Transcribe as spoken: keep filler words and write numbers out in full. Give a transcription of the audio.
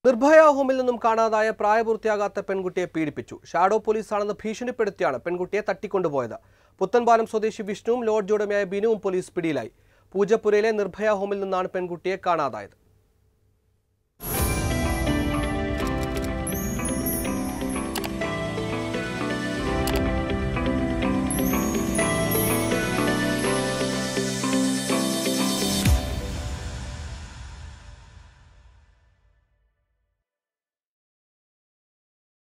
നിർഭയ ഹോമിൽ നിന്നും കാണാതായ പ്രായപൂർത്തിയാകാത്ത പെൺകുട്ടിയെ പീഡിപ്പിച്ചു. ഷാഡോ പോലീസാണെന്ന് ഭീഷണിപ്പെടുത്തിയാണ് പെൺകുട്ടിയെ തട്ടിക്കൊണ്ടുപോയത്. പുത്തൻപാലം സ്വദേശി വിഷ്ണുവും ലോഡ്ജ് ഉടമയായ ബിനുവും പോലീസ് പിടിയിലായി. പൂജപ്പുരയിലെ നിർഭയ ഹോമിൽ നിന്നാണ് പെൺകുട്ടിയെ കാണാതായത്.